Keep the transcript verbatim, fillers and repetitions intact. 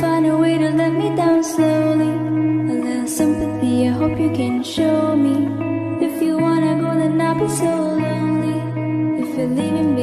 find a way to let me down slowly. A little sympathy, I hope you can show me. If you wanna go, then I'll be so lonely. If you're leaving